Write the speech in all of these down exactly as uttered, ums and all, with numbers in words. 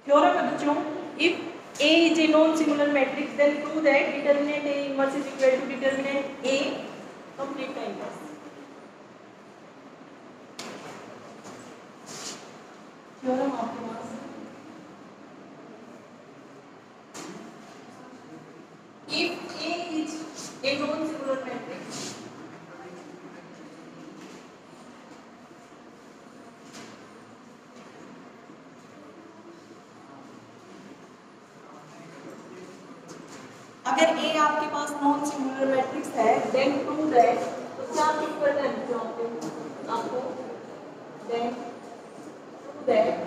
Theorem है बच्चों, if A is a non-singular matrix, then prove that determinant A inverse is equal to determinant A complete का inverse. Theorem आपके पास if A is a non-singular matrix, अगर A आपके पास non singular matrix है, then prove that, तो क्या prove करना है बच्चों आपको आपको then prove that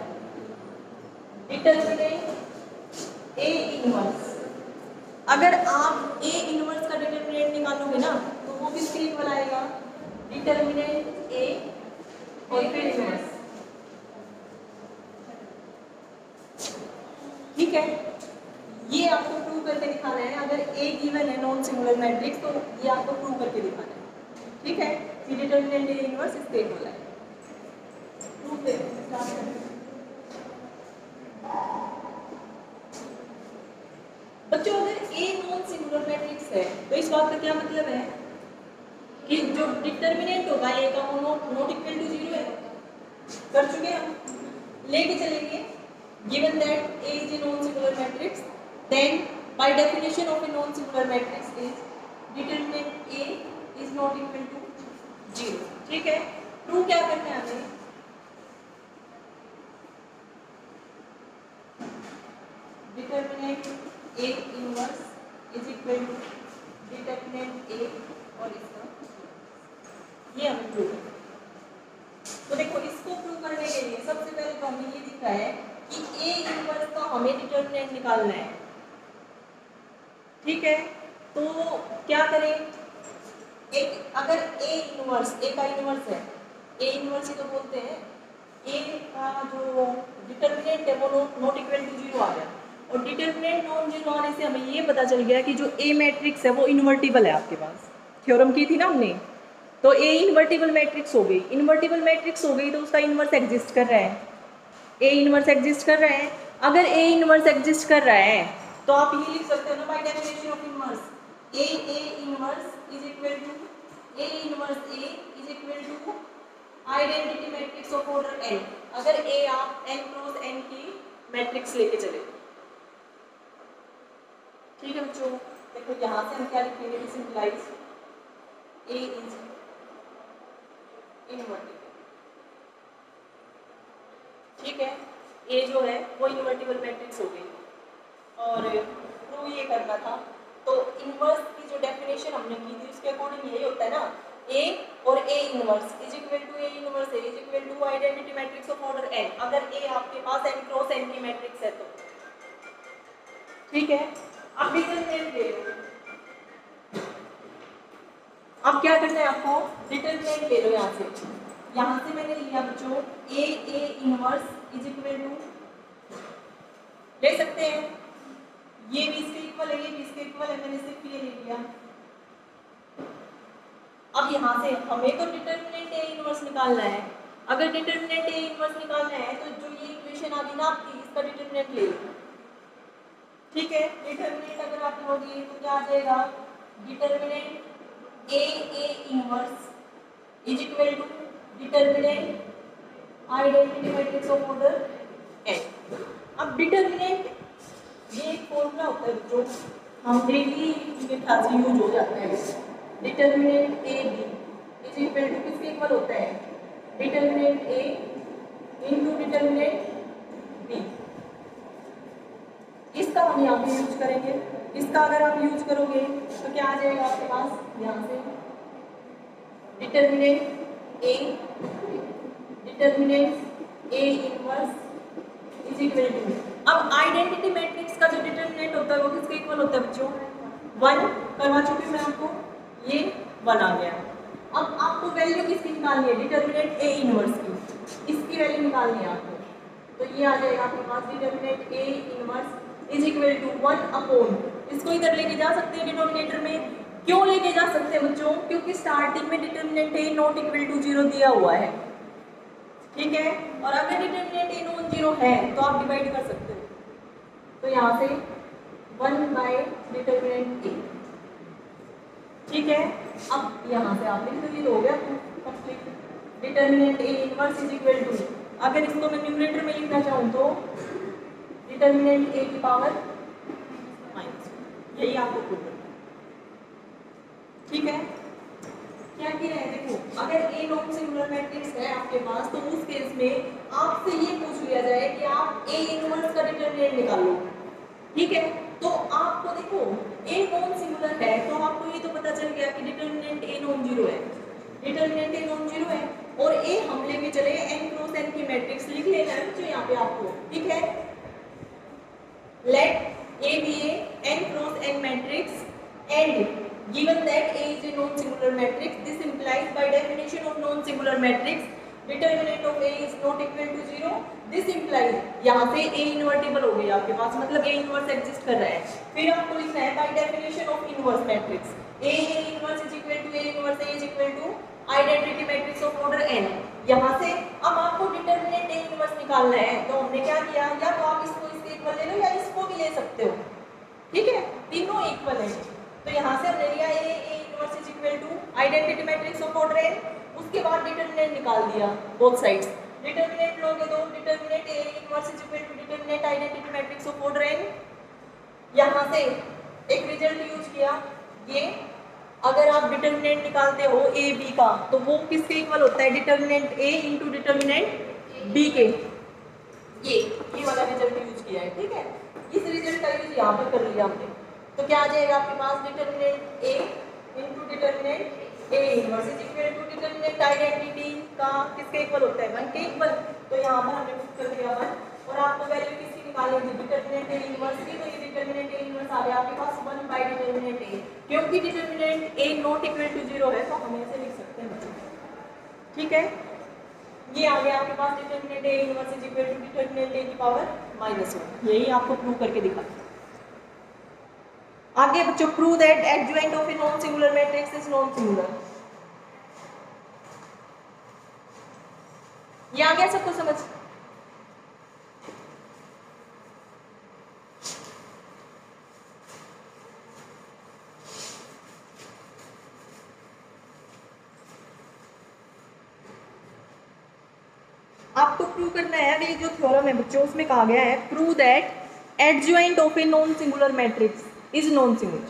determinant A inverse, अगर आप A इनवर्स का डिटरमिनेंट निकालोगे ना तो वो किसके इक्वल आएगा, डिटरमिनेंट A और फिर इनवर्स, ठीक है। ये आपको प्रूव करके दिखाना है, अगर A गिवन है नॉन सिंगुलर मैट्रिक्स तो ये आपको प्रूव करके दिखाना है, ठीक है। कि डिटरमिनेंट A इनवर्स इसके इक्वल है, प्रूव करें, स्टार्ट करें। बच्चों अगर A नॉन सिंगुलर मैट्रिक्स है तो इस बात का क्या मतलब है कि जो डिटरमिनेंट होगा A का वो नॉट इक्वल टू जीरो है। कर चुके हम, लेके चलेंगे, given that A is a non-singular matrix, then by definition of a non-singular matrix is determinant A is not equal to zero, ठीक है। प्रूव क्या करना है हमें, determinant A inverse is equal to determinant A और इसका ये हमें प्रूव करना है। तो देखो इसको प्रूव करने के लिए सबसे पहले तो हमें ये दिख रहा है कि A इनवर्स का हमें डिटरमिनेंट निकालना है, ठीक है। तो क्या करें, एक अगर A इनवर्स A का इनवर्स है, A इनवर्स ही तो बोलते हैं, A का जो डिटरमिनेंट है वो नॉट इक्वल टू जीरो आ गया, और डिटरमिनेंट नॉन जीरो आने से हमें ये पता चल गया कि जो A मैट्रिक्स है वो इन्वर्टिबल है। आपके पास थ्योरम की थी ना हमने, तो A इन्वर्टिबल मैट्रिक्स हो गई, इन्वर्टिबल मैट्रिक्स हो गई तो उसका इनवर्स एग्जिस्ट कर रहा है, A इनवर्स एग्जिस्ट कर रहा है। अगर A इनवर्स एग्जिस्ट कर रहा है तो आप ये लिख सकते हो ना, by definition of inverse A A inverse is equal to A inverse A is equal to identity matrix of order n। अगर A आप n क्रॉस n की मैट्रिक्स लेके चले, ठीक है बच्चों। देखो यहाँ से हम क्या लिखेंगे, सिंपलाइज A इज इनवर्टिबल, ठीक है। A जो है वो इन्वर्टिबल मैट्रिक्स हो गई, और प्रूव ये करना था तो इनवर्स की जो डेफिनेशन हमने की थी उसके अकॉर्डिंग यही होता है ना, A और A inverse is equal to A inverse A is equal to identity matrix of order n। अगर A आपके पास n क्रॉस n की मैट्रिक्स है तो, ठीक है। अब डिटरमिनेंट ले लो, अब क्या करना है आपको, डिटरमिनेंट ले लो यहाँ से, यहाँ से मैंने लिया बच्चों A A inverse is equal to, ले सकते हैं ये भी इसके इक्वल है, ये भी इसके इक्वल है, मैंने सिर्फ ये ले लिया। अब यहाँ से हमें तो डिटरमिनेंट A इनवर्स निकालना है, अगर डिटरमिनेंट A इनवर्स निकालना है तो जो ये इक्वेशन आ गई ना आपकी, इसका डिटरमिनेंट ले लो, ठीक है। डिटरमिनेंट अगर आप लोगे तो क्या आ जाएगा, determinant A A inverse is equal to determinant identity matrix of order n। अब डिटरमिनेंट ये एक फॉर्मूला होता है जो हम डेली के ख्याल से यूज हो जाता है। Determinant A B is equal to किसके इक्वल होता है, determinant A into determinant B। इसका हम यहाँ पे यूज करेंगे, इसका अगर आप यूज करोगे तो क्या आ जाएगा आपके पास, यहाँ से determinant A determinant A inverse is equal to, अब आइडेंटिटी मैट्रिक्स का जो डिटरमिनेंट होता है वो किसके इक्वल होता है बच्चों, वन। करवा चुकी मैं आपको, ये वन आ गया। अब आपको वैल्यू किसकी निकालनी है, डिटरमिनेंट A इनवर्स की, इसकी वैल्यू निकालनी है आपको, तो ये आ जाएगा आपके पास determinant A inverse is equal to one upon, इसको इधर लेके जा सकते हैं डिनोमिनेटर में। क्यों लेके जा सकते हैं बच्चों, क्योंकि स्टार्टिंग में determinant A not equal to zero दिया हुआ है, ठीक है। और अगर डिटरमिनेंट A नॉन जीरो है तो आप डिवाइड कर सकते हो, तो यहाँ से वन बाय डिटर्मिनेंट ए। ठीक है, अब यहाँ से आप लिख दो, ये तो हो गया complete. Determinant A inverse is equal to, अगर इसको मैं न्यूमरेटर में लिखना चाहूँ तो डिटर्मिनेंट ए की पावर माइनस, यही आपको प्रूव करना है। ठीक है, क्या किया है देखो, अगर ए नॉन सिंगुलर मैट्रिक्स है आपके पास तो उस केस में आपसे ये पूछ लिया जाए कि आप ए इनवर्स का डिटर्मिनेंट निकालो। ठीक है, तो आपको देखो ए नॉन सिंगुलर है तो आपको ये तो पता चल गया कि डिटर्मिनेंट ए नॉन जीरो है, डिटर्मिनेंट ए नॉन जीरो है, और ए हम लेके चले एन क्रॉस एन की मैट्रिक्स लिख लेना है बच्चों यहाँ पे आपको। ठीक है, let A be a N cross n matrix and given that A is a non-singular matrix, this implies by definition of non-singular matrix determinant of A is not equal to zero. This implies यहाँ से A invertible हो गई आपके पास, मतलब A inverse exist कर रहा है। फिर आपको लिखना है by definition of inverse matrix A A inverse is equal to A inverse A is equal to identity matrix of order n। यहाँ से अब आपको determinant A inverse निकालना है, तो हमने क्या किया, या तो आप इसको इसके इक्वल ले लो या इसको भी ले सकते हो। ठीक है, तीनों इक्वल है, तो यहाँ से हमने लिया A A inverse is equal to identity matrix of order n, उसके बाद डिटर्मिनेंट निकाल दिया बोथ साइड्स। डिटर्मिनेंट लोगे तो determinant A inverse is equal to determinant identity matrix of order N. यहाँ से एक रिजल्ट यूज किया, ये अगर आप डिटर्मिनेंट निकालते हो ए बी का तो वो किसके इक्वल होता है, determinant A into determinant B के, ये ये वाला रिजल्ट यूज किया है। ठीक है, इस रिजल्ट का यूज यहाँ पर कर लिया हमने, तो क्या आ जाएगा आपके पास, determinant A into determinant A inverse is equal to determinant identity का किसके इक्वल होता है, वन के इक्वल। तो यहाँ पर हमने पुट कर दिया वन, और आपको वैल्यू किसकी निकालनी थी, डिटर्मिनेंट ए इनवर्स की, तो ये डिटर्मिनेंट ए इनवर्स आ गया आपके पास वन बाय डिटर्मिनेंट ए। क्योंकि determinant A not equal to zero है तो हम ऐसे लिख सकते हैं। ठीक है, ये आ गया आपके पास determinant A inverse is equal to determinant A की पावर माइनस वन, यही आपको प्रूव करके दिखा। आगे बच्चों, prove that adjoint of a non singular matrix is non singular. ये आ गया सबको समझ? आपको प्रूव करना है, अभी जो थ्योरम है बच्चों उसमें कहा गया है prove that adjoint of a non singular matrix is non-singular।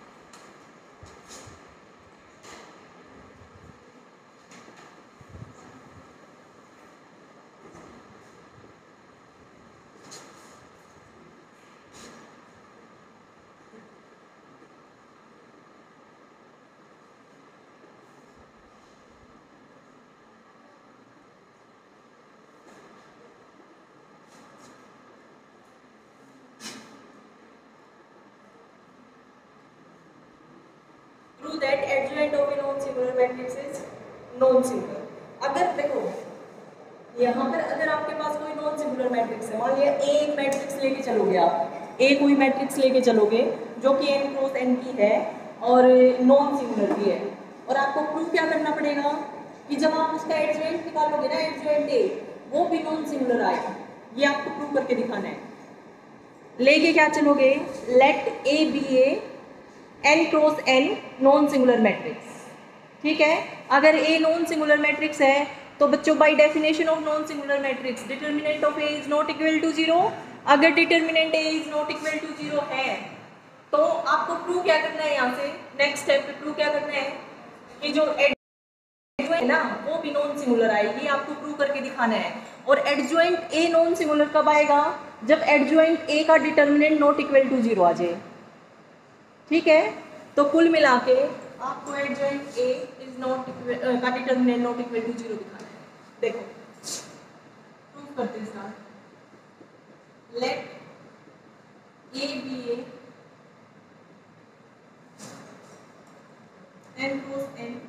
That adjoint of a non-singular matrix is non-singular। अगर देखो यहाँ पर अगर आपके पास कोई नॉन सिंगुलर मैट्रिक्स है, मान लिया ए एक मैट्रिक्स लेके चलोगे आप, ए कोई मैट्रिक्स लेके चलोगे जो कि एन क्रॉस एन की है और नॉन सिंगुलर भी है, और आपको प्रूव क्या करना पड़ेगा कि जब आप उसका एडजॉइंट निकालोगे ना, एडजॉइंट ए वो भी नॉन सिंगुलर आएगा, ये आपको प्रूव करके दिखाना है। लेके क्या चलोगे, let A be a N cross n non singular matrix. ठीक है, अगर ए नॉन सिंगुलर मैट्रिक्स है तो बच्चों by definition of non singular matrix determinant of A is not equal to zero. अगर determinant A is not equal to zero है तो आपको प्रूव क्या करना है, यहाँ से नेक्स्ट स्टेप पे प्रूव क्या करना है कि जो एडजॉइंट है ना वो भी नॉन सिंगुलर आएगी, आपको प्रूव करके दिखाना है। और एडजॉइंट ए नॉन सिंगुलर कब आएगा, जब एडजॉइंट ए का determinant not equal to zero आ जाए। ठीक है, तो कुल मिला के आपको एडजॉइंट ए इज नॉट का determinant not equal to zero दिखाना है। देखो प्रूव करते हैं, let A be a N cross n,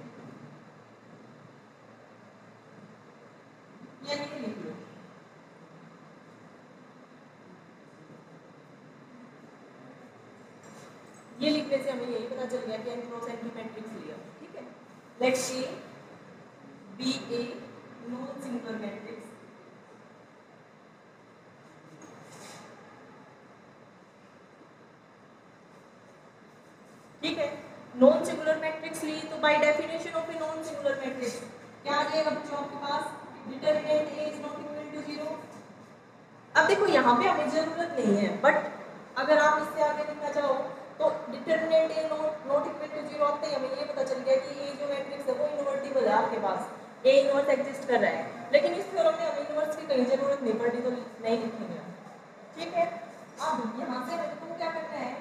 या ये लिख लो, ये लिखने से हमें यही पता चल गया कि एन क्रॉस एन की मैट्रिक्स लिया। ठीक है, let's A be a non singular matrix non singular matrix ली तो by definition of a non singular matrix क्या आ जाएगा बच्चों आपके पास, determinant A is not equal to zero. अब देखो यहाँ पे हमें जरूरत नहीं है, बट अगर आप इससे आगे लिखना चाहो तो determinant A not not equal to zero आते ही हमें ये पता चल गया कि ये जो मैट्रिक्स है वो इनवर्टिबल है, आपके पास ए इनवर्स एग्जिस्ट कर रहा है। लेकिन इस थ्योरम में हमें इनवर्स की कहीं जरूरत नहीं पड़ती तो नहीं लिखेंगे, ठीक है। अब यहाँ से हमें टू क्या करना है,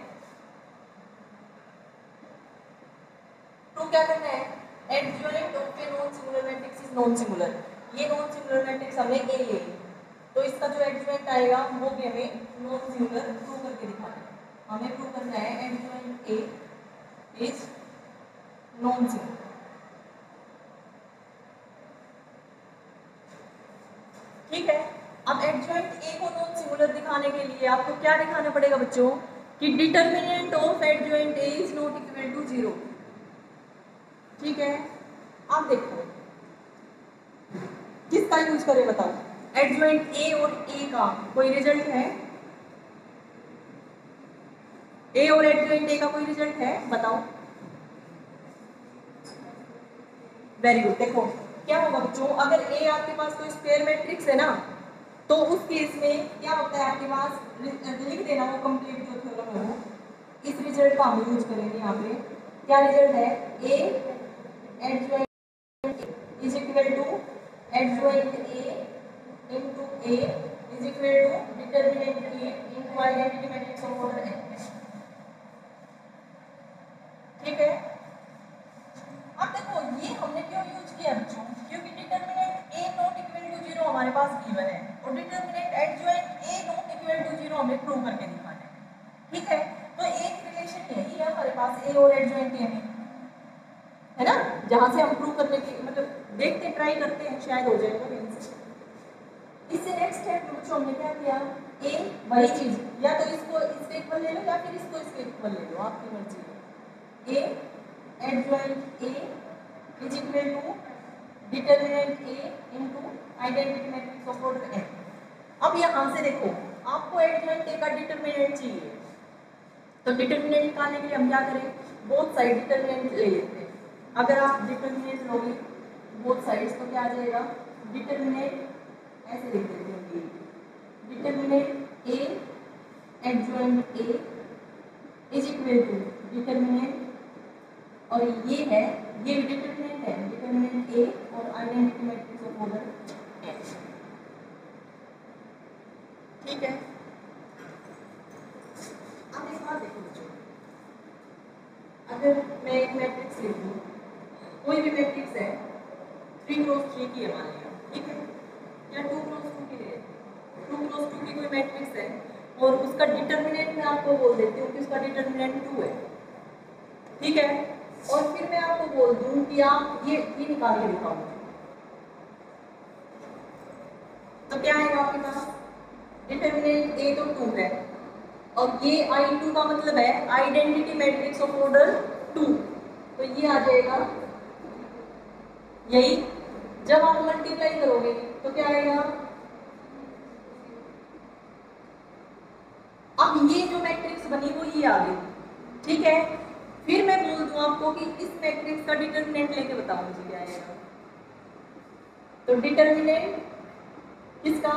टू क्या करना है, adjoint of a non singular matrix is non singular. ये नॉन सिंगुलर मैट्रिक्स हमें ए ले, तो इसका जो एडजॉइंट आएगा वो भी हमें नॉन सिंगुलर प्रूव करके दिखाना है। हमें प्रूव करना है adjoint A is non singular. ठीक है, अब एडजॉइंट ए को नॉन सिंगुलर दिखाने के लिए आपको क्या दिखाना पड़ेगा बच्चों, कि determinant of adjoint A is not equal to zero. ठीक है, अब देखो किसका यूज करें बताओ, एडजॉइंट ए और ए का कोई रिजल्ट है, ए और एडजॉइंट ए का कोई रिजल्ट है बताओ। Very good. देखो क्या होगा बच्चों, अगर ए आपके पास कोई स्क्वायर मैट्रिक्स है ना, तो उस केस में क्या होता है आपके पास, लिख देना वो कंप्लीट जो थ्योरम है वो, इस रिजल्ट का हम यूज करेंगे यहाँ पे। क्या रिजल्ट है, A adjoint is equal to adjoint A into A is equal to determinant A into identity matrix of order n। ठीक है, अब देखो ये हमने क्यों यूज किया बच्चों, क्योंकि determinant A not equal to zero हमारे पास गिवन है और determinant adjoint A not equal to zero हमें प्रूव करके दिखाना है। ठीक है, तो एक रिलेशन यही है हमारे पास A और एडजॉइंट A में, है ना, जहां से हम प्रूव करने की मतलब देखते ट्राई करते हैं, शायद हो जाएगा। इससे नेक्स्ट है बच्चों हमने क्या किया, ए वही चीज, या तो इसको इसके इक्वल ले लो या फिर इसको इसके इक्वल ले लो, आपकी मर्जी है। A adjoint A is equal to determinant A into identity matrix of order n। अब यहां से देखो आपको एडजॉइंट ए का डिटरमिनेंट चाहिए, तो डिटरमिनेंट निकालने के लिए हम क्या करें, बोथ साइड डिटरमिनेंट ले लेते हैं। अगर आप डिटरमिनेंट लोगे बोथ साइड्स तो क्या आ जाएगा, डिटरमिनेंट ऐसे लिख देते हैं, determinant A adjoint A is equal to determinant, और ये है ये डिटरमिनेंट है, डिटरमिनेंट ए और identity matrix of order n। ठीक है, अब एक बात देखो बच्चों, अगर मैं एक मैट्रिक्स लिख दूं, कोई भी मैट्रिक्स है थ्री क्रॉस थ्री की है मान लिया, ठीक है, या टू क्रॉस टू की है, टू क्रॉस टू की कोई मैट्रिक्स है और उसका डिटरमिनेंट मैं आपको बोल देती हूँ कि उसका डिटरमिनेंट टू है। ठीक है, और फिर मैं आपको बोल दूँ कि आप ये ये निकाल के दिखाओ, तो क्या आएगा आपके पास, डिटरमिनेंट ए तो टू है और ये आई टू का मतलब है identity matrix of order two, तो ये आ जाएगा यही। जब आप मल्टीप्लाई करोगे तो क्या आएगा, अब ये जो मैट्रिक्स बनी वो ये आ गई। ठीक है, फिर मैं बोल दूं आपको कि इस मैट्रिक्स का डिटरमिनेंट लेके बताओ मुझे क्या आएगा, तो डिटरमिनेंट किसका,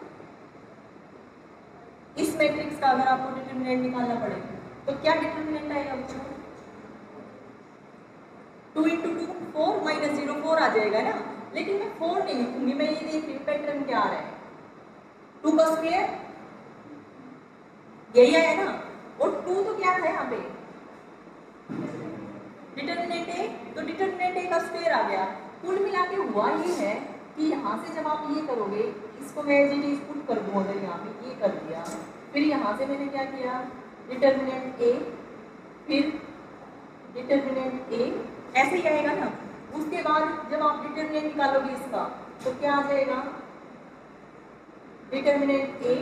इस मैट्रिक्स का अगर आपको डिटरमिनेंट निकालना पड़े तो क्या डिटरमिनेंट आएगा बच्चों, two into two four minus zero four आ जाएगा ना, लेकिन मैं फोर नहीं लिखूंगी, मैं ये देख रही हूँ पैटर्न क्या आ रहा है, टू का स्क्वायर यही आया ना, और टू तो क्या है यहाँ पे डिटरमिनेंट ए, तो डिटरमिनेंट ए का स्क्वायर आ गया। कुल मिला के हुआ ये है कि यहाँ से जब आप ये करोगे, इसको मैं एज इट इज पुट कर दूँ, अगर यहाँ पे ये कर दिया, फिर यहाँ से मैंने क्या किया, डिटरमिनेंट ए फिर डिटरमिनेंट ए, ऐसे ही आएगा ना। उसके बाद जब आप डिटरमिनेंट निकालोगे इसका तो क्या आ जाएगा, डिटरमिनेंट ए।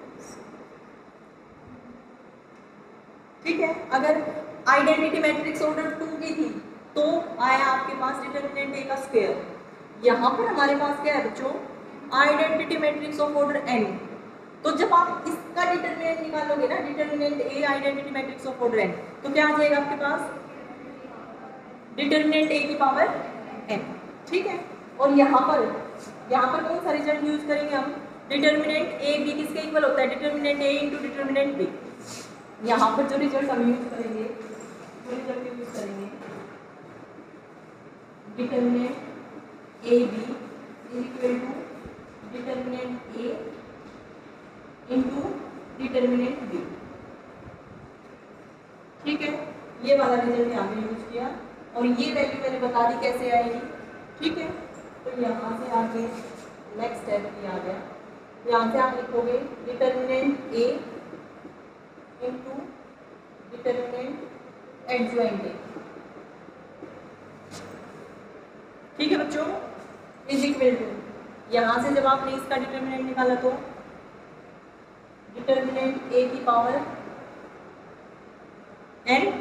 ठीक है, अगर आइडेंटिटी मैट्रिक्स ऑर्डर टू की थी तो आया आपके पास डिटरमिनेंट ए का स्क्वायर। यहाँ पर हमारे पास क्या है बच्चों, identity matrix of order n, तो जब आप इसका डिटरमिनेंट निकालोगे ना, determinant A identity matrix of order n, तो क्या आ जाएगा आपके पास डिटर्मिनेंट ए की पावर एन, ठीक है। और यहाँ पर यहाँ पर कौन सा रिजल्ट यूज करेंगे हम, डिटर्मिनेंट ए बी किसके इक्वल होता है, determinant A into determinant B. यहाँ पर जो रिजल्ट हम यूज करेंगे, जो रिजल्ट यूज करेंगे, determinant A B is equal to determinant A into determinant B, ठीक है। ये वाला रिजल्ट यहाँ पे यूज किया और ये वैल्यू मैंने बता दी कैसे आएगी, ठीक है। तो यहाँ से आगे नेक्स्ट स्टेप ये आ गया, यहाँ से आप लिखोगे determinant A into determinant adjoint A, ठीक है बच्चों, इज इक्वल टू, यहाँ से जब आपने इसका डिटर्मिनेंट निकाला तो डिटर्मिनेंट ए की पावर एन,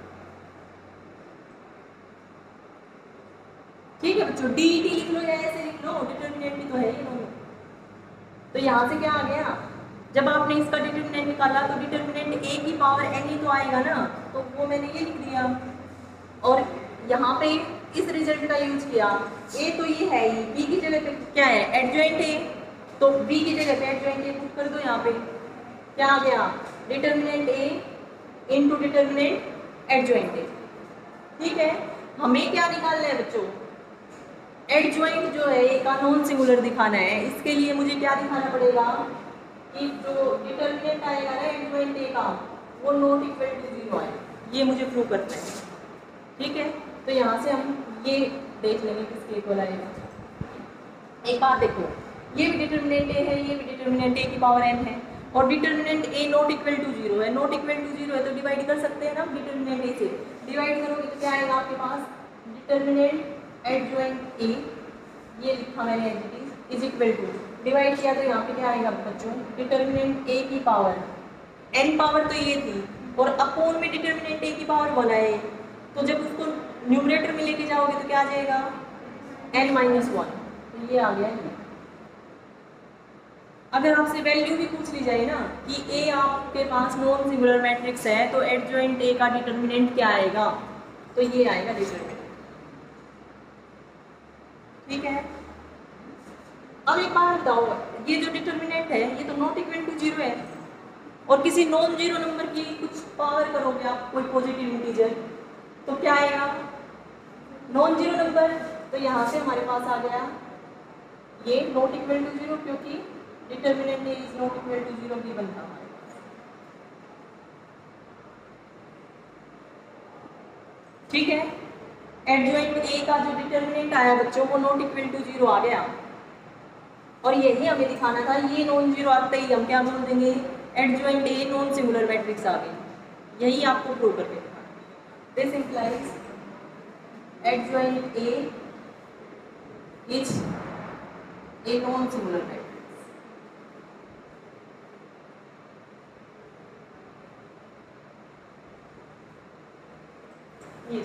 ठीक है बच्चों। डी टी लिख लो या ऐसे लिख लो, डिटर्मिनेंट भी तो है ही दोनों। तो यहाँ से क्या आ गया, जब आपने इसका डिटर्मिनेंट निकाला तो डिटर्मिनेंट ए की पावर एन ही तो आएगा ना, तो वो मैंने ये लिख दिया। और यहाँ पे इस रिजल्ट का यूज किया, ए तो ये है ही, बी की जगह पे क्या है एडजॉइंट ए, तो बी की जगह पे एडजॉइंट ए पुट कर दो। यहाँ पे क्या आ गया, determinant A into determinant adjoint A, ठीक है। हमें क्या निकालना है बच्चों, एडजॉइंट जो है ए का नॉन सिंगुलर दिखाना है। इसके लिए मुझे क्या दिखाना पड़ेगा कि जो डिटर्मिनेंट आएगा ना एडजॉइंट ए का, वो नॉट इक्वल टू जीरो आए, ये मुझे प्रूव करना है, ठीक है। तो यहाँ से हम ये देख लेंगे किसके इक्वल आएगा। एक बात देखो, ये भी डिटर्मिनेंट ए है, ये भी डिटर्मिनेंट ए की पावर एन है, और determinant A not equal to zero है। नॉट इक्वल टू जीरो है तो डिवाइड कर सकते हैं ना, डिटर्मिनेंट ए से डिवाइड करोगे तो क्या आएगा आपके पास, डिटर्मिनेंट एडजॉइंट ए, ये लिखा मैंने as it is, is equal to, divide किया तो यहाँ पे क्या आएगा बच्चों, डिटर्मिनेंट ए की पावर एन, पावर तो ये थी और अपोन में डिटर्मिनेंट ए की पावर वन है, तो जब उसको न्यूमरेटर में लेके जाओगे तो क्या आ जाएगा, एन माइनस वन, तो ये आ गया ये। अगर आपसे वैल्यू भी पूछ ली जाए ना कि ए आपके पास नॉन सिंगुलर मैट्रिक्स है तो एडजॉइंट ए का डिटर्मिनेंट क्या आएगा, तो ये आएगा डिटर्मिनेंट, ठीक है। अब एक बात बताओ, ये जो डिटर्मिनेंट है ये तो नॉट इक्वल टू जीरो है, और किसी नॉन जीरो नंबर की कुछ पावर करोगे आप, कोई पॉजिटिव इंटीजर, तो क्या आएगा, नॉन जीरो नंबर। तो यहाँ से हमारे पास आ गया ये नॉट इक्वल टू जीरो, क्योंकि determinant is not equal to zero भी बनता हमारे पास, ठीक है। एडजॉइंट ए का जो डिटर्मिनेंट आया बच्चों वो नॉट इक्वल टू जीरो आ गया, और यही हमें दिखाना था। ये नॉन जीरो आते ही हम क्या बोल देंगे, adjoint A non singular matrix आ गई, यही आपको प्रूव करके दिखाना। This implies adjoint A is a non singular matrix. ये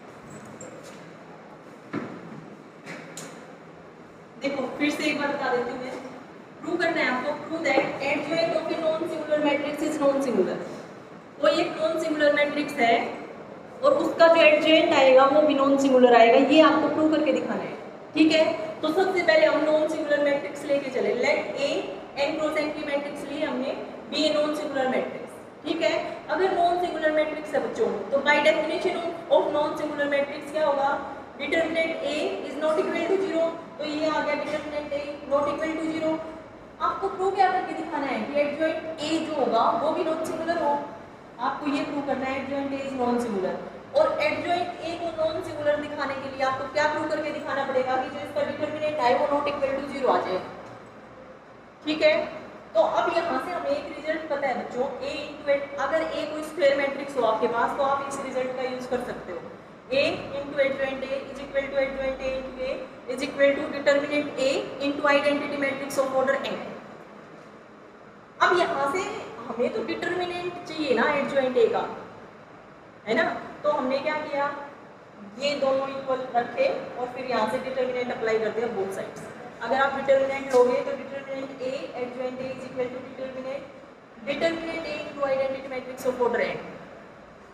देखो फिर से एक बार बता देती हूँ मैं, प्रूव करना है आपको, prove that adjoint of a non singular matrix is non singular. कोई एक नॉन सिंगुलर मैट्रिक्स है और उसका जो एडजॉइंट आएगा वो भी नॉन सिंगुलर आएगा, ये आपको प्रूव करके दिखाना है, ठीक है। तो सबसे पहले हम नॉन सिंगुलर मैट्रिक्स लेके चले, let A N cross N की मैट्रिक्स ली हमने, be a non singular matrix, ठीक है। अगर नॉन सिंगुलर मैट्रिक्स है बच्चों तो by definition of non singular matrix क्या होगा, determinant A is not equal to zero, तो ये आ गया determinant A not equal to zero. आपको प्रूव क्या करके दिखाना है कि एडजॉइंट ए जो होगा वो भी नॉन सिंगुलर हो, आपको ये प्रूव करना है adjoint A is non singular. और एडजॉइंट ए को नॉन सिंगुलर दिखाने के लिए आपको क्या प्रूव करके दिखाना पड़ेगा कि जो इसका डिटर्मिनेंट है वो नॉट इक्वल टू जीरो आ जाए, ठीक है। तो अब यहाँ से हमें एक रिजल्ट पता है बच्चों, ए इंटू एट, अगर ए कोई स्क्वायर मैट्रिक्स हो आपके पास तो आप इस रिजल्ट का यूज कर सकते हो, A into adjoint A is equal to adjoint A into A is equal to determinant A into identity matrix of order N. अब यहाँ से हमें तो डिटर्मिनेंट चाहिए ना एडजॉइंट ए का, है ना, तो हमने क्या किया, ये दोनों इक्वल रखे और फिर यहाँ से डिटर्मिनेंट अप्लाई कर दिया बोथ साइड्स। अगर आप डिटर्मिनेंट लोगे तो determinant A adjoint A is equal to determinant determinant A into identity matrix of order N.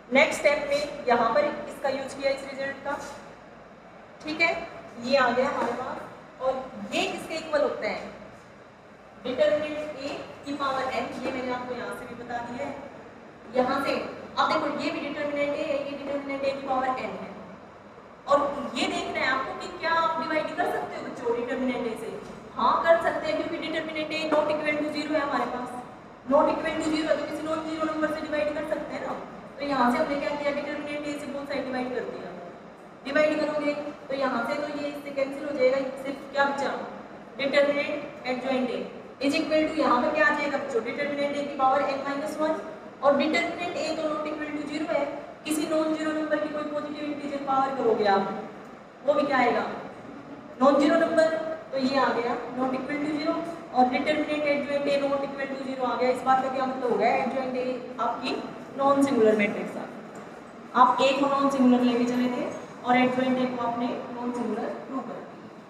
Next step में यहाँ पर इसका यूज किया इस रिजल्ट का, ठीक है, ये आ गया हमारे पास। और ये किसके इक्वल होता है, डिटर्मिनेंट ए की पावर एन, ये मैंने आपको यहाँ से भी बता दिया है। यहाँ से अब देखो ये भी डिटर्मिनेंट ए है, ये डिटर्मिनेंट ए की पावर एन है, और ये देखना है आपको कि क्या आप डिवाइड कर सकते हो बच्चों डिटर्मिनेंट ए से। हाँ कर सकते हैं, क्योंकि determinant A not equal to zero है हमारे पास, नॉट इक्वल टू जीरो है तो किसी नॉन जीरो नंबर से डिवाइड कर सकते हैं ना। तो यहाँ से हमने क्या किया, डिटर्मिनेंट ए से बोथ साइड डिवाइड कर दिया। डिवाइड करोगे तो यहाँ से तो ये इससे कैंसिल हो जाएगा, सिर्फ क्या बचा, determinant adjoint A is equal to, यहाँ पे क्या आ जाएगा बच्चों, डिटर्मिनेंट ए की पावर एन माइनस वन, और डिटर्मिनेंट ए तो नॉट इक्वल टू जीरो है, किसी नॉन जीरो नंबर की कोई पॉजिटिव इंटीजर पावर करोगे आप, वो भी क्या आएगा, नॉन जीरो नंबर, तो ये आ गया नॉट इक्वल टू जीरो, और determinant adjoint A not equal to zero आ गया। इस बात का क्या मतलब हो गया, एडजॉइंट ए आपकी नॉन सिंगुलर मैट्रिक्स आ, आप ए को नॉन सिंगुलर लेके चले थे और एडजॉइंट ए को आपने नॉन सिंगुलर प्रूव कर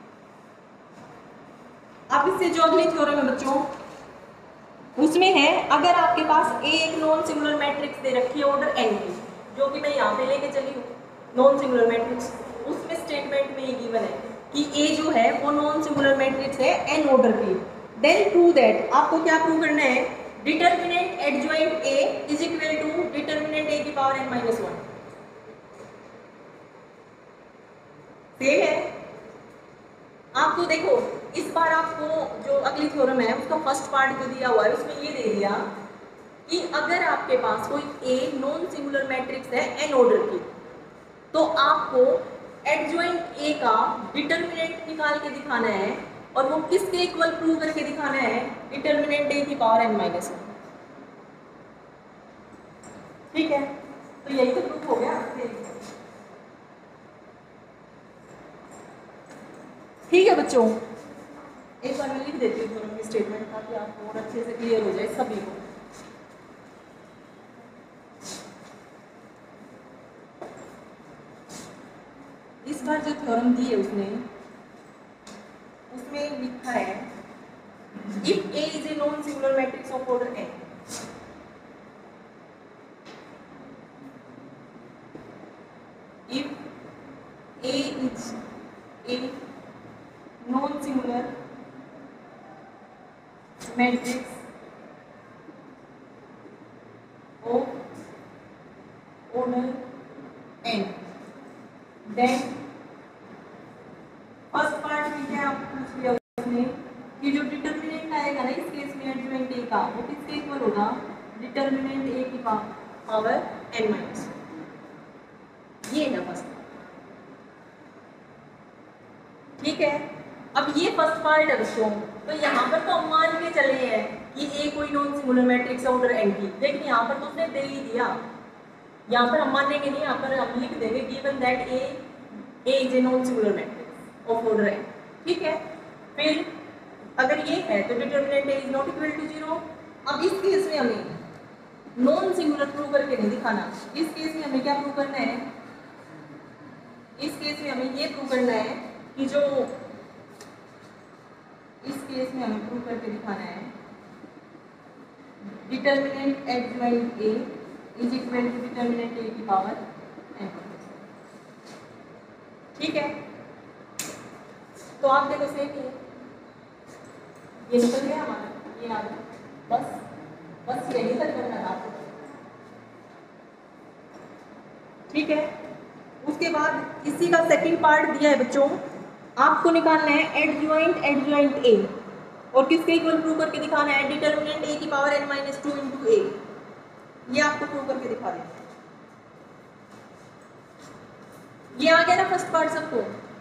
दिया। अब इससे जो अगली थ्योरम है बच्चों, उसमें है अगर आपके पास ए एक नॉन सिंगुलर मैट्रिक्स दे रखी है ऑर्डर एन की, जो कि मैं यहाँ पे लेके चली हूँ नॉन सिंगुलर मैट्रिक्स, उसमें स्टेटमेंट में ये गिवन है कि ए जो है वो नॉन सिंगुलर मैट्रिक्स है एन ऑर्डर की, देन प्रूव दैट, आपको क्या प्रूव करना है, determinant adjoint A is equal to determinant A की power N minus one. Same है, आपको देखो इस बार आपको जो अगली थ्योरम है उसका फर्स्ट पार्ट जो दिया हुआ है उसमें ये दे दिया कि अगर आपके पास कोई ए नॉन सिंगुलर मैट्रिक्स है एन ऑर्डर की, तो आपको एडजॉइंट ए का डिटर्मिनेंट निकाल के दिखाना है, और वो किसके इक्वल प्रूव करके दिखाना है, डिटर्मिनेंट ए की पावर एन माइनस वन। ठीक है, तो यही तो प्रूफ हो गया। ठीक है बच्चों, एक बार मैं लिख देती हूँ थ्योरम की स्टेटमेंट ताकि आपको और अच्छे से क्लियर हो जाए सभी को। इस बार जो थ्योरम दी है उसने उसमें लिखा है if A is a non singular matrix of order N, if A is a non singular matrix of order N, then first part में क्या पूछ लिया उसने कि जो डिटर्मिनेंट आएगा ना इस केस में एडजॉइंट ए का, वो किसके इक्वल होगा, डिटर्मिनेंट ए की पावर एन माइनस, ये है फर्स्ट। ठीक है, अब ये फर्स्ट पार्ट है बच्चों, तो यहाँ पर तो हम मान के चले हैं कि ए कोई non singular matrix order N की, लेकिन यहाँ पर तो उसने दे ही दिया, यहाँ पर हम मानेंगे नहीं, यहाँ पर हम लिख देंगे given that A A is a non singular matrix of order N. ठीक है, फिर अगर ये है तो determinant A is not equal to zero. अब इस केस में हमें नॉन सिंगुलर प्रूव करके नहीं दिखाना, इस केस में हमें क्या प्रूव करना है, इस केस में हमें ये प्रूव करना है कि जो इस केस में हमें प्रूव करके दिखाना है determinant adjoint A is equal to determinant A की पावर एन। ठीक है, तो आप देखो सेम ही है, ये निकल गया हमारा, ये आ गया, बस बस यही तक करना था आपको। ठीक है, उसके बाद इसी का सेकंड पार्ट दिया है बच्चों, आपको निकालना है एडजॉइंट एडजॉइंट ए, और किसके इक्वल प्रूव करके दिखाना है, डिटर्मिनेंट ए की power N minus two into A, ये आपको प्रूव करके दिखा देना। ये आ गया ना फर्स्ट पार्ट सबको।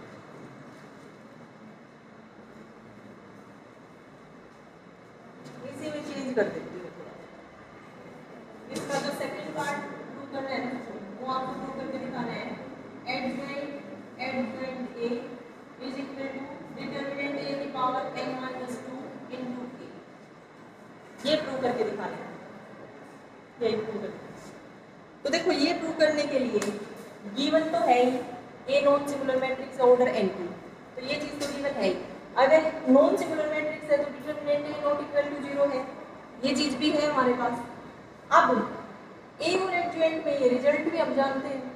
इसी में चेंज कर देती हूँ, इसका जो सेकंड पार्ट प्रूव करना है वो आपको प्रूव करके दिखाना है adjoint adjoint A is equal to determinant A की power N minus two into A, ये प्रूव करके दिखाना है, यही प्रूव करके। तो देखो ये प्रूव करने के लिए गिवन तो है ही A non singular matrix order N की, तो ये चीज तो गिवन है ही। अगर नॉन सिंगुलर मैट्रिक्स है तो determinant A not equal to zero है, ये चीज भी है हमारे पास। अब ए और एडजॉइंट में ये रिजल्ट भी हम जानते हैं।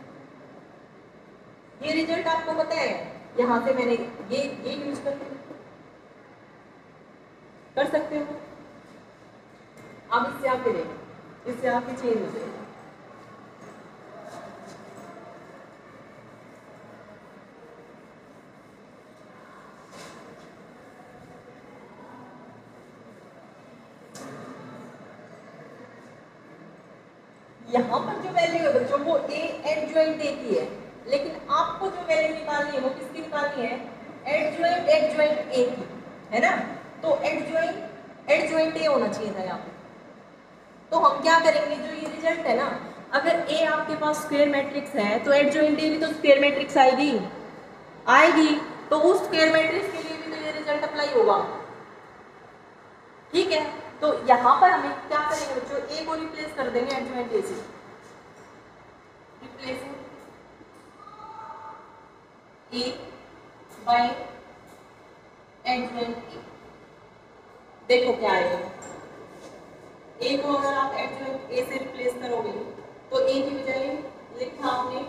ये रिजल्ट आपको पता है, यहाँ से मैंने ये ये यूज करके कर सकते हो। अब इससे आगे देखो, इससे आगे चेंज हो जाएगा। यहाँ पर जो वैल्यू है बच्चों वो ए एडजॉइंट ए की है, लेकिन आपको जो वैल्यू निकालनी है वो किसकी निकालनी है? एडजॉइंट एडजॉइंट ए की, है ना। तो एडजॉइंट एडजॉइंट ए होना चाहिए था यहाँ पे। तो हम क्या करेंगे, जो ये रिजल्ट है ना, अगर ए आपके पास स्क्वायर मैट्रिक्स है तो एडजॉइंट ए भी तो स्क्वायर मैट्रिक्स आएगी आएगी तो उस स्क्वायर मैट्रिक्स के लिए भी तो ये रिजल्ट अप्लाई होगा, ठीक है। तो यहाँ पर हमें क्या करेंगे बच्चों, ए को रिप्लेस कर देंगे एडजॉइंट ए से, replace A by adjoint A. देखो क्या आएगा, ए को अगर आप एडजॉइंट ए से रिप्लेस करोगे तो ए की बजाय लिखा आपने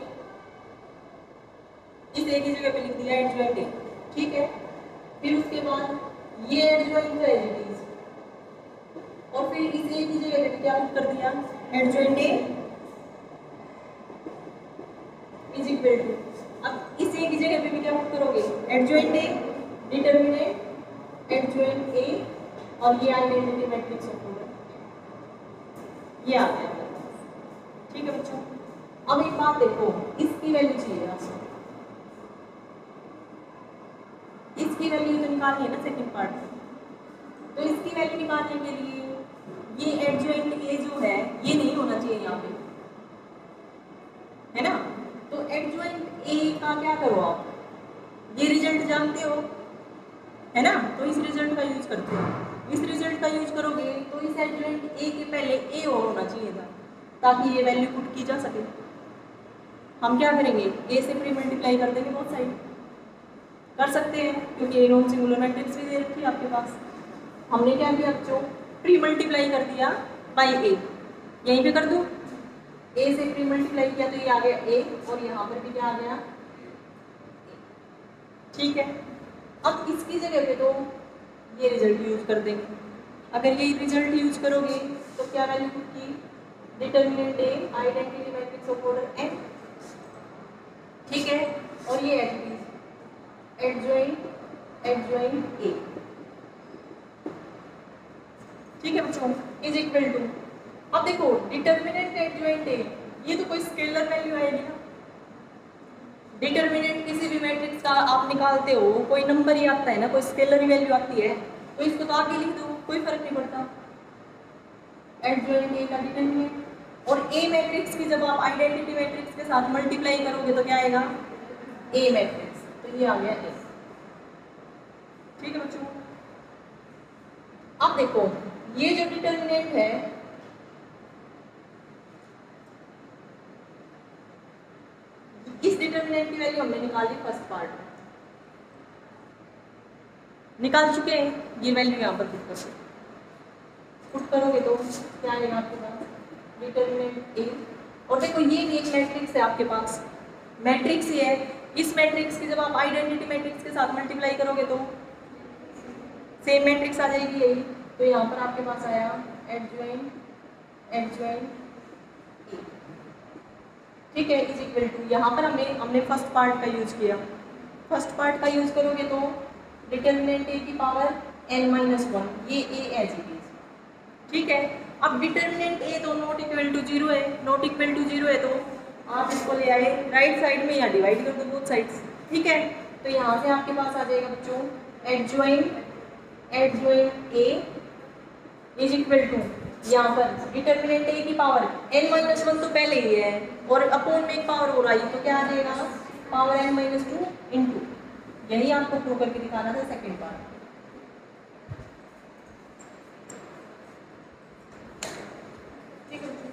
इस ए की जगह पे लिख दिया एडजॉइंट ए, ठीक है। फिर उसके बाद ये एडजॉइंट है और फिर इस ए की जगह पे क्या पुट कर दिया, adjoint A is equal to, अब इस ए की जगह पे भी क्या पुट करोगे, adjoint A determinant adjoint A और ये आइडेंटिटी मैट्रिक्स ऑफ प्रोडक्ट, ये आ गया, ठीक है बच्चों। अब एक बात देखो, इसकी वैल्यू चाहिए आपको, इसकी वैल्यू तो निकालनी है ना सेकंड पार्ट में। तो इसकी वैल्यू निकालने के लिए ये एडजॉइंट ए जो है ये नहीं होना चाहिए यहाँ पे, है ना। तो एडजॉइंट ए का क्या करो आप, ये रिजल्ट जानते हो, है ना, तो इस रिजल्ट का यूज करते हो। इस रिजल्ट का यूज करोगे तो इस एडजॉइंट ए के पहले ए होना चाहिए था ताकि ये वैल्यू पुट की जा सके। हम क्या करेंगे, ए से प्री मल्टीप्लाई कर देंगे बोथ साइड, कर सकते हैं क्योंकि नॉन सिंगुलर मैट्रिक्स भी दे रखी है आपके पास। हमने क्या किया बच्चों, प्री मल्टीप्लाई कर दिया बाई ए, यहीं पे कर दूँ, ए से प्री मल्टीप्लाई किया तो ये आ गया ए और यहाँ पर भी क्या आ गया, ठीक है। अब इसकी जगह पे तो ये रिजल्ट यूज कर देंगे। अगर ये रिजल्ट यूज करोगे तो क्या वैल्यू की, determinant A identity matrix of order N, ठीक है। और ये एडजॉइंट एडजॉइंट ए, ठीक है बच्चों, इज इक्वल टू, अब देखो डिटरमिनेंट एडजॉइंट ए ये तो कोई स्केलर वैल्यू आएगी ना। डिटरमिनेंट किसी भी मैट्रिक्स का आप निकालते हो कोई नंबर ही आता है ना, कोई स्केलर वैल्यू आती है, तो इसको तो आगे लिख दो, कोई फर्क नहीं पड़ता। एडजॉइंट ए का डिटरमिनेंट और ए मैट्रिक्स की जब आप आइडेंटिटी मैट्रिक्स के साथ मल्टीप्लाई करोगे तो क्या आएगा, ए मैट्रिक्स, तो ये आ गया ए, ठीक है बच्चों। अब देखो ये जो डिटरमिनेंट है इस डिटरमिनेंट की वैल्यू हमने निकाली फर्स्ट पार्ट में, निकाल चुके हैं, ये वैल्यू यहाँ पर पुट कर पुट करोगे तो क्या आएगा आपके पास, डिटरमिनेंट ए। और देखो ये भी एक मैट्रिक्स है आपके पास, मैट्रिक्स ही है, इस मैट्रिक्स की जब आप आइडेंटिटी मैट्रिक्स के साथ मल्टीप्लाई करोगे तो सेम मैट्रिक्स आ जाएगी यही। तो यहाँ पर आपके पास आया एडजॉइंट एडजॉइंट ए, ठीक है, इज इक्वल टू, यहाँ पर हमने हमने फर्स्ट पार्ट का यूज किया, फर्स्ट पार्ट का यूज करोगे तो डिटरमिनेंट ए की पावर एन माइनस वन, ये ए एज इट इज, ठीक है। अब डिटरमिनेंट ए तो नॉट इक्वल टू जीरो है, नॉट इक्वल टू जीरो है तो आप इसको ले आए राइट साइड में या डिवाइड कर दो बोथ साइड्स, ठीक है। तो यहाँ से आपके पास आ जाएगा बच्चों adjoint adjoint A is equal to, यहाँ पर डिटरमिनेंट ए की पावर एन माइनस वन तो पहले ही है और अपॉन में एक पावर हो रहा है तो क्या आ जाएगा, power N minus two into, यही आपको प्रूव करके दिखाना था सेकेंड पार्ट। ठीक है,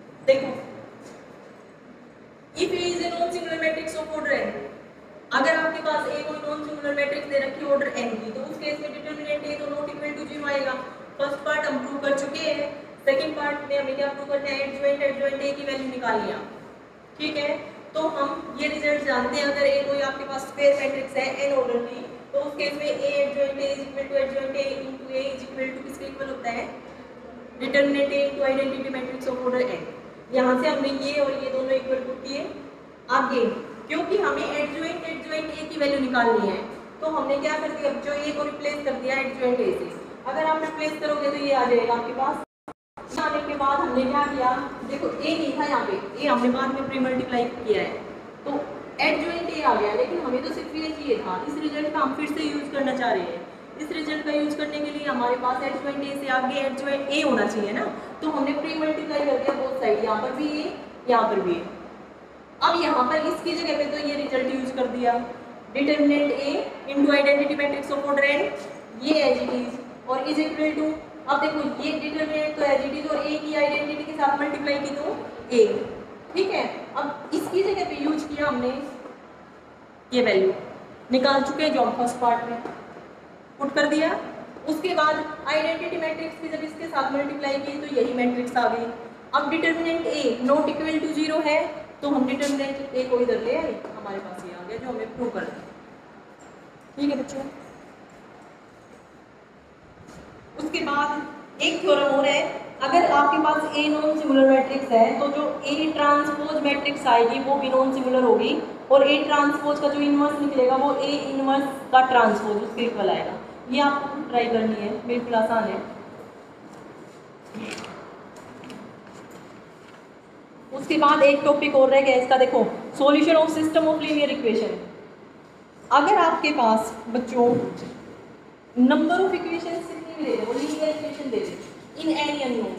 देखो if A is a non singular matrix of order n, अगर आप आपके पास ए कोई नॉन सिंगुलर मैट्रिक्स दे रखी है ऑर्डर एन की, तो उस केस में डिटरमिनेंट ए तो नॉट इक्वल टू जीरो आएगा। फर्स्ट पार्ट हम प्रूव कर चुके हैं। सेकंड पार्ट में हमें क्या प्रूव करना है, एडजॉइंट एडजॉइंट ए की वैल्यू निकाल लिया, ठीक है। तो हम ये रिजल्ट जानते हैं, अगर ए कोई आपके पास स्क्वायर मैट्रिक्स है एन ऑर्डर की, तो उस केस में A adjoint A is equal to adjoint A into A is equal to किसके इक्वल होता है, determinant A into identity matrix of order N. यहाँ से हमने ये और ये दोनों इक्वल पुट किए। आगे क्योंकि हमें एडजॉइंट एडजॉइंट ए की वैल्यू निकालनी है, तो हमने क्या कर दिया, जो ए को रिप्लेस कर दिया एडजॉइंट ए से। अगर आप रिप्लेस करोगे तो ये आ जाएगा आपके पास। आने के बाद हमने क्या किया, देखो ए नहीं था यहाँ पे, ए हमने बाद में प्री मल्टीप्लाई किया है, तो एडजॉइंट ए आ गया, लेकिन हमें तो सिर्फ ये चाहिए था। इस रिजल्ट का हम फिर से यूज करना चाह रहे हैं। इस रिजल्ट का यूज करने के लिए हमारे पास एडजॉइंट ए से आगे एडजॉइंट ए होना चाहिए ना, तो हमने प्री मल्टीप्लाई कर दिया बोथ साइड, यहाँ पर भी ए यहाँ पर भी ए। अब यहाँ पर इसकी जगह पे तो ये रिजल्ट यूज कर दिया, determinant A into identity matrix of order N, ये एज इट इज, और इज इक्वल टू, अब देखो ये डिटरमिनेंट तो एज इट इज और ए की आइडेंटिटी के साथ मल्टीप्लाई की तो ए, ठीक है। अब इसकी जगह पे यूज किया हमने ये वैल्यू, निकाल चुके हैं जो हम फर्स्ट पार्ट में पुट कर दिया। उसके बाद आइडेंटिटी मैट्रिक्स की जब इसके साथ मल्टीप्लाई की तो यही मैट्रिक्स आ गई। अब determinant A not equal to zero है, तो हम डिटरमिनेंट ए को इधर ले आए, हमारे पास ये आ गया जो हमें प्रूव करना है, ठीक है बच्चों। उसके बाद एक थ्योरम और है, अगर आपके पास ए नॉन सिंगुलर मैट्रिक्स है तो जो ए ट्रांसपोज मैट्रिक्स आएगी वो भी नॉन सिंगुलर होगी, और ए ट्रांसपोज का जो इनवर्स निकलेगा वो ए इनवर्स का ट्रांसपोज उसके इक्वल आएगा। ये आपको ट्राई करनी है, बिल्कुल आसान है। उसके बाद एक टॉपिक और रह गया इसका, देखो solution of system of linear equation. अगर आपके पास बच्चों नंबर ऑफ इक्वेशंस कितनी भी दे दे, वो लीनियर इक्वेशन दे दे इन एनी अननोन,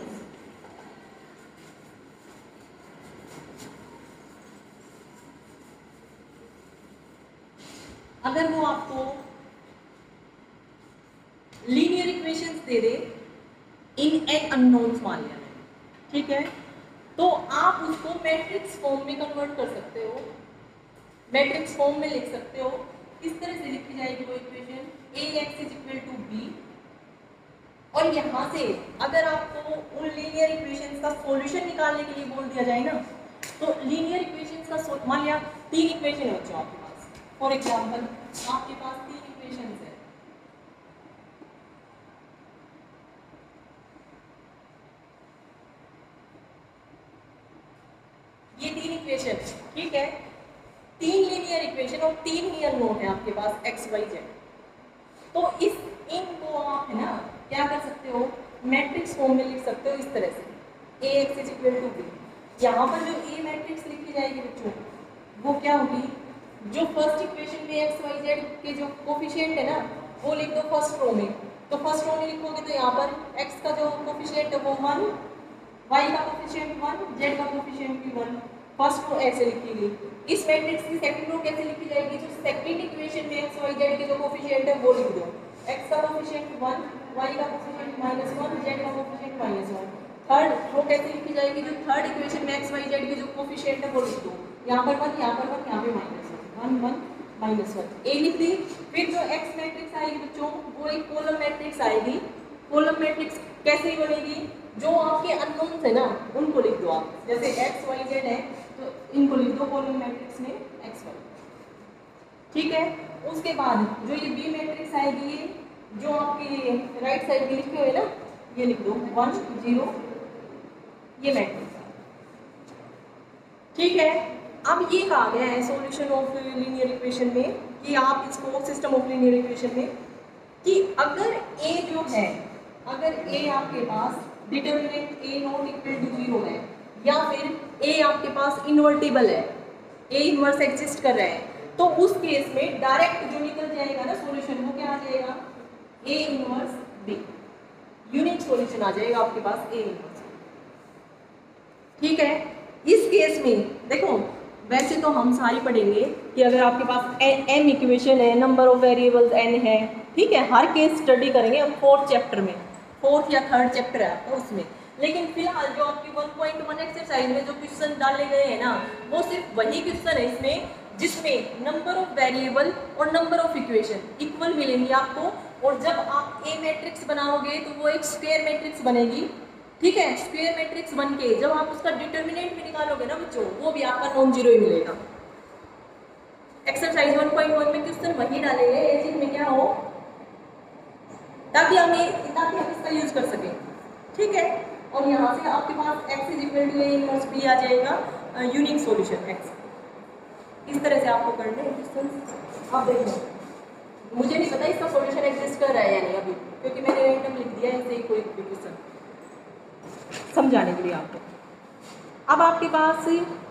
अगर वो आपको लीनियर इक्वेशंस दे दे इन एन अननोन्स मान लिया, ठीक है, तो आप उसको मैट्रिक्स फॉर्म में कन्वर्ट कर सकते हो, मैट्रिक्स फॉर्म में लिख सकते हो। किस तरह से लिखी जाएगी वो equation, A X is equal to B, और यहाँ से अगर आपको उन लीनियर इक्वेशंस का सॉल्यूशन निकालने के लिए बोल दिया जाए ना, तो लीनियर इक्वेशंस का, मान लिया तीन इक्वेशन है बच्चों आपके पास, फॉर एग्जाम्पल आपके पास तीन इक्वेशंस है, ये तीन इक्वेशन, ठीक है, तीन लीनियर इक्वेशन और तीन ही अननोन है आपके पास एक्स वाई जेड। तो इस इनको आप है ना क्या कर सकते हो, मैट्रिक्स फॉर्म में लिख सकते हो इस तरह से, A X is equal to B. यहाँ पर जो ए मैट्रिक्स लिखी जाएगी बच्चों वो क्या होगी, जो फर्स्ट इक्वेशन में एक्स वाई जेड के जो कोफिशिएंट है ना वो लिख दो फर्स्ट रो में, तो फर्स्ट रो में लिखोगे तो यहाँ पर एक्स का जो कोफिशिएंट है वो वन, वाई का कोफिशिएंट वन, जेड का कोफिशिएंट भी वन, फर्स्ट रो ऐसे लिखी गई। इस मैट्रिक्स की सेकंड रो कैसे लिखी जाएगी, जो सेकंड इक्वेशन में एक्स वाई जेड के जो कोफिशिएंट है वो लिख दो, एक्स का कोफिशिएंट वन, वाई का कोफिशिएंट माइनस वन, जेड का coefficient minus one. Third row कैसे लिखी जाएगी, जो थर्ड इक्वेशन में एक्स वाई जेड के जो कोफिशिएंट है वो लिख दो, यहाँ पर वन, यहाँ पर वन, यहाँ पे minus one, one one minus one, A लिख दी। फिर जो एक्स मैट्रिक्स आएगी बच्चों वो एक कॉलम मैट्रिक्स आएगी। कॉलम मैट्रिक्स कैसे बनेगी, जो आपके अननोन्स है ना उनको लिख दो आप, जैसे एक्स वाई जेड है तो इनको लिख दो कॉलम मैट्रिक्स में एक्स वाई, ठीक है। उसके बाद जो ये बी मैट्रिक्स आएगी, ये जो आपकी राइट साइड में लिखे हुए ना ये लिख दो वन जीरो, ये मैट्रिक्स, ठीक है। अब ये कहा गया है सॉल्यूशन ऑफ लीनियर इक्वेशन में कि आप इसको सिस्टम ऑफ लीनियर इक्वेशन में कि अगर ए जो है, अगर ए आपके पास determinant A not equal to zero है, या फिर ए आपके पास इन्वर्टिबल है, ए इन्वर्स एग्जिस्ट कर रहा है, तो उस केस में डायरेक्ट जो निकल जाएगा ना सॉल्यूशन वो क्या आ जाएगा, A inverse B, unique solution आ जाएगा आपके पास ए इन्वर्स, ठीक है। इस केस में देखो वैसे तो हम सारी पढ़ेंगे कि अगर आपके पास एम इक्वेशन है, नंबर ऑफ वेरिएबल्स एन है, ठीक है, हर केस स्टडी करेंगे हम फोर्थ चैप्टर में, फोर्थ या थर्ड चैप्टर है आपका उसमें। लेकिन फिलहाल जो आपकी वन पॉइंट वन एक्सरसाइज में जो क्वेश्चन डाले गए हैं ना वो सिर्फ वही क्वेश्चन है इसमें जिसमें नंबर ऑफ वेरिएबल और नंबर ऑफ इक्वेशन इक्वल मिलेंगी आपको, और जब आप ए मैट्रिक्स बनाओगे तो वो एक स्क्वायर मैट्रिक्स बनेगी, ठीक है। स्क्वायर मैट्रिक्स बन के जब आप उसका डिटर्मिनेंट भी निकालोगे ना बच्चों, वो भी आपका नॉन जीरो ही मिलेगा। एक्सरसाइज वन पॉइंट वन में क्वेश्चन वही डालेंगे ये चीज में क्या हो, ताकि हमें ताकि हम इसका यूज कर सकें, ठीक है। और यहाँ से आपके पास x is equal to A inverse B आ जाएगा, यूनिक सॉल्यूशन x। इस तरह से आपको करने क्वेश्चन। आप देखो, मुझे नहीं पता इसका सॉल्यूशन एग्जिस्ट कर रहा है या नहीं अभी, क्योंकि मैंने रैंडम लिख दिया ऐसे ही कोई भी क्वेश्चन समझाने के लिए आपको। अब आपके पास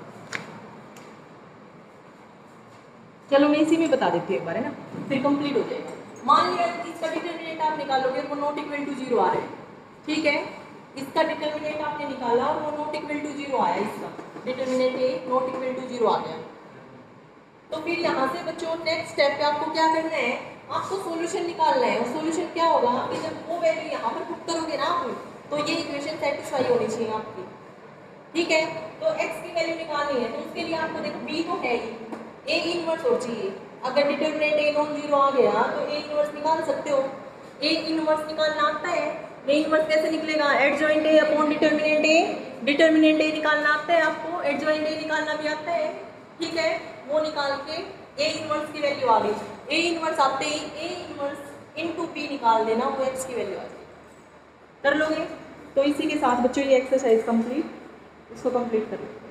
चलो मैं इसी में बता देती हूँ एक बार, है ना, फिर कंप्लीट हो जाएगा। मान लिया इसका डिटर्मिनेंट आप निकालोगे, वो नॉट इक्वल टू जीरो आ रहा है, ठीक है। इसका डिटर्मिनेंट आपने निकाला और वो नॉट इक्वल टू जीरो आया, इसका determinant A not equal to zero आ गया। तो फिर यहाँ से बच्चों नेक्स्ट स्टेप पे आपको क्या करना है, आपको सॉल्यूशन निकालना है। और सॉल्यूशन क्या होगा कि जब वो वैल्यू यहाँ पर पुट करोगे ना आप, तो ये इक्वेशन सेटिस्फाई होनी चाहिए आपकी, ठीक है। तो x की वैल्यू निकालनी है, तो उसके लिए आपको देखो b तो है ही, a इनवर्स हो चाहिए। अगर डिटर्मिनेंट a नॉन जीरो आ गया तो a इनवर्स निकाल सकते हो। a इनवर्स निकालना आता है, a इनवर्स कैसे निकलेगा, adjoint a upon determinant a। Determinant a निकालना आता है आपको, एडजॉइंट a निकालना भी आता है, ठीक है। वो निकाल के a इनवर्स की वैल्यू आ गई, a इनवर्स आते ही a इनवर्स इनटू p निकाल देना, वो x की वैल्यू आ जाएगी। कर लोगे? तो इसी के साथ बच्चों ये एक्सरसाइज कंप्लीट, इसको कंप्लीट कर लो।